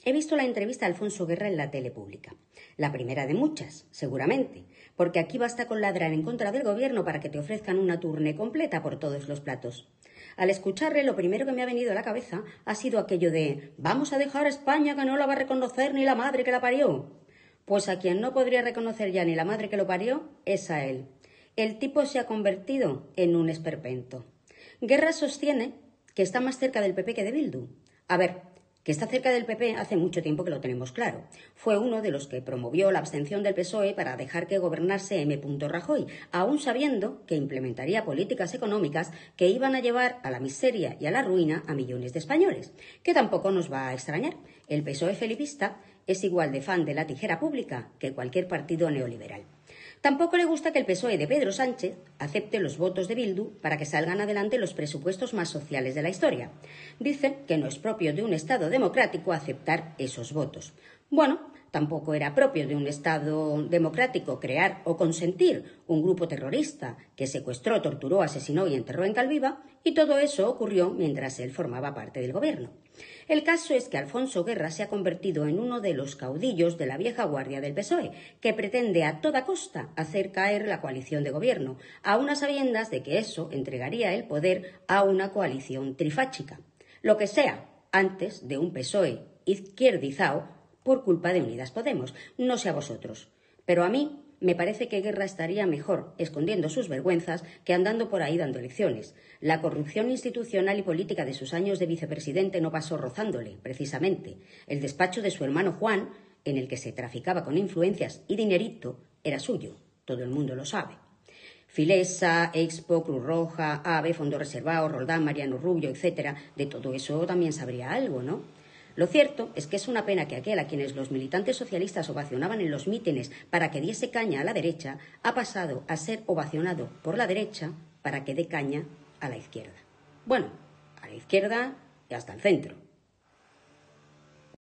He visto la entrevista a Alfonso Guerra en la tele pública. La primera de muchas, seguramente, porque aquí basta con ladrar en contra del gobierno para que te ofrezcan una tournée completa por todos los platos. Al escucharle, lo primero que me ha venido a la cabeza ha sido aquello de «vamos a dejar a España que no la va a reconocer ni la madre que la parió». Pues a quien no podría reconocer ya ni la madre que lo parió es a él. El tipo se ha convertido en un esperpento. Guerra sostiene que está más cerca del PP que de Bildu. A ver, que está cerca del PP hace mucho tiempo que lo tenemos claro. Fue uno de los que promovió la abstención del PSOE para dejar que gobernase M. Rajoy, aún sabiendo que implementaría políticas económicas que iban a llevar a la miseria y a la ruina a millones de españoles. Que tampoco nos va a extrañar. El PSOE felipista es igual de fan de la tijera pública que cualquier partido neoliberal. Tampoco le gusta que el PSOE de Pedro Sánchez acepte los votos de Bildu para que salgan adelante los presupuestos más sociales de la historia. Dice que no es propio de un Estado democrático aceptar esos votos. Bueno, tampoco era propio de un Estado democrático crear o consentir un grupo terrorista que secuestró, torturó, asesinó y enterró en Calviva, y todo eso ocurrió mientras él formaba parte del gobierno. El caso es que Alfonso Guerra se ha convertido en uno de los caudillos de la vieja guardia del PSOE, que pretende a toda costa hacer caer la coalición de gobierno, a unas sabiendas de que eso entregaría el poder a una coalición trifáchica. Lo que sea, antes de un PSOE izquierdizao por culpa de Unidas Podemos. No sé a vosotros, pero a mí me parece que Guerra estaría mejor escondiendo sus vergüenzas que andando por ahí dando lecciones. La corrupción institucional y política de sus años de vicepresidente no pasó rozándole, precisamente. El despacho de su hermano Juan, en el que se traficaba con influencias y dinerito, era suyo. Todo el mundo lo sabe. Filesa, Expo, Cruz Roja, AVE, Fondo Reservado, Roldán, Mariano Rubio, etc. De todo eso también sabría algo, ¿no? Lo cierto es que es una pena que aquel a quienes los militantes socialistas ovacionaban en los mítines para que diese caña a la derecha ha pasado a ser ovacionado por la derecha para que dé caña a la izquierda. Bueno, a la izquierda y hasta el centro.